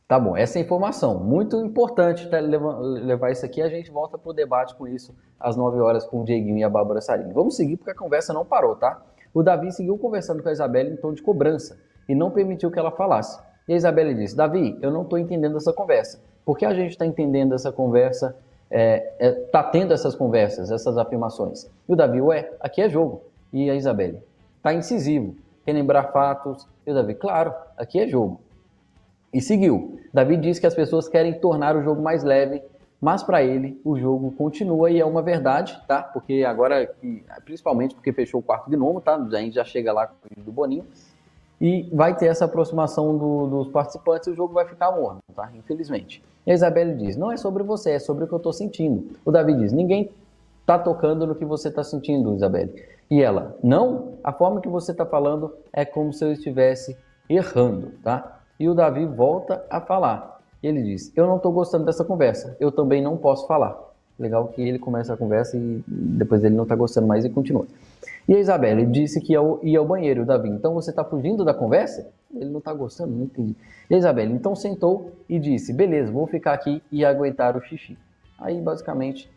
Tá bom, essa é a informação. Muito importante levar isso aqui. A gente volta para o debate com isso às 9 horas com o Dieguinho e a Bárbara Sarini. Vamos seguir porque a conversa não parou, tá? O Davi seguiu conversando com a Isabelle em tom de cobrança e não permitiu que ela falasse. E a Isabelle disse: Davi, eu não estou entendendo essa conversa. Por que a gente está entendendo essa conversa? Tá tendo essas conversas, essas afirmações. E o Davi, ué, aqui é jogo. E a Isabelle, tá incisivo, quer lembrar fatos. E o Davi, claro, aqui é jogo. E seguiu. Davi diz que as pessoas querem tornar o jogo mais leve, mas para ele o jogo continua e é uma verdade, tá? Porque agora, principalmente porque fechou o quarto gnomo, tá? A gente já chega lá com o vídeo do Boninho. E vai ter essa aproximação dos participantes e o jogo vai ficar morno, tá? Infelizmente. E a Isabelle diz, não é sobre você, é sobre o que eu tô sentindo. O Davi diz, ninguém tá tocando no que você tá sentindo, Isabelle. E ela, não, a forma que você tá falando é como se eu estivesse errando, tá? E o Davi volta a falar. Ele diz, eu não estou gostando dessa conversa, eu também não posso falar. Legal que ele começa a conversa e depois ele não está gostando mais e continua. E a Isabelle disse que ia ao banheiro, o Davi, então você está fugindo da conversa? Ele não está gostando, não entendi. E a Isabelle então sentou e disse, beleza, vou ficar aqui e aguentar o xixi. Aí basicamente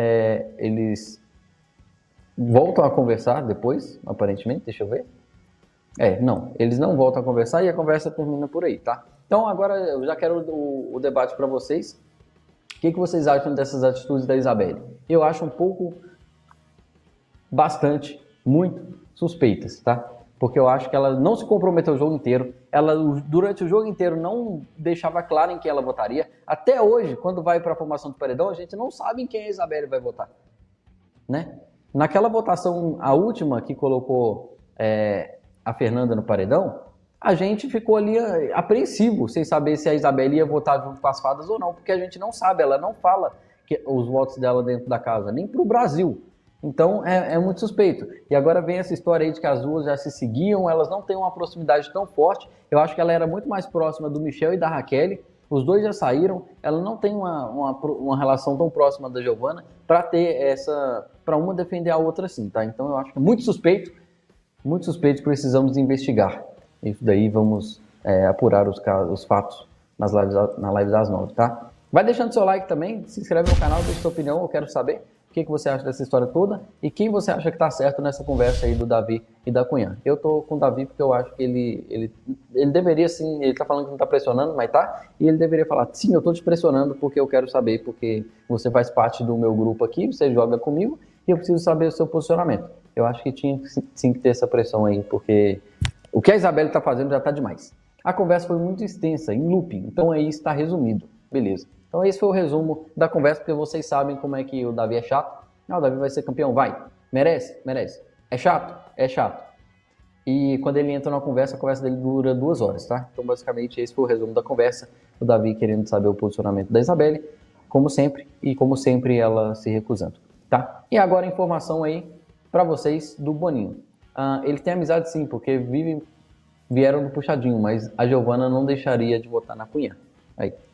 eles voltam a conversar depois, aparentemente, deixa eu ver. Não, eles não voltam a conversar e a conversa termina por aí, tá? Então agora eu já quero o debate para vocês. O que vocês acham dessas atitudes da Isabelle? Eu acho um pouco, bastante, muito suspeitas, tá? Porque eu acho que ela não se comprometeu o jogo inteiro. Ela, durante o jogo inteiro, não deixava claro em quem ela votaria. Até hoje, quando vai para a formação do paredão, a gente não sabe em quem a Isabelle vai votar, né? Naquela votação, a última que colocou a Fernanda no paredão, a gente ficou ali apreensivo, sem saber se a Isabelle ia votar junto com as fadas ou não, porque a gente não sabe, ela não fala os votos dela dentro da casa, nem pro Brasil. Então é muito suspeito. E agora vem essa história aí de que as duas já se seguiam, elas não têm uma proximidade tão forte. Eu acho que ela era muito mais próxima do Michel e da Raquel. Os dois já saíram, ela não tem uma relação tão próxima da Giovana para ter essa, para uma defender a outra assim, tá? Então eu acho que é muito suspeito, precisamos investigar. Isso daí vamos apurar os fatos na live das 9, tá? Vai deixando seu like também, se inscreve no canal, deixa sua opinião, eu quero saber o que você acha dessa história toda e quem você acha que tá certo nessa conversa aí do Davi e da Cunhã. Eu tô com o Davi porque eu acho que ele deveria sim, ele tá falando que não tá pressionando, mas tá, e ele deveria falar, sim, eu tô te pressionando porque eu quero saber, porque você faz parte do meu grupo aqui, você joga comigo e eu preciso saber o seu posicionamento. Eu acho que tinha sim que ter essa pressão aí, porque o que a Isabelle está fazendo já está demais. A conversa foi muito extensa, em looping, então aí está resumido. Beleza. Então esse foi o resumo da conversa, porque vocês sabem como é que o Davi é chato. Não, o Davi vai ser campeão, vai. Merece? Merece. É chato? É chato. E quando ele entra na conversa, a conversa dele dura 2 horas, tá? Então basicamente esse foi o resumo da conversa. O Davi querendo saber o posicionamento da Isabelle, como sempre, e como sempre ela se recusando, tá? E agora a informação aí para vocês do Boninho. Ele tem amizade sim, porque vieram no puxadinho, mas a Giovana não deixaria de votar na Cunhã. Aí,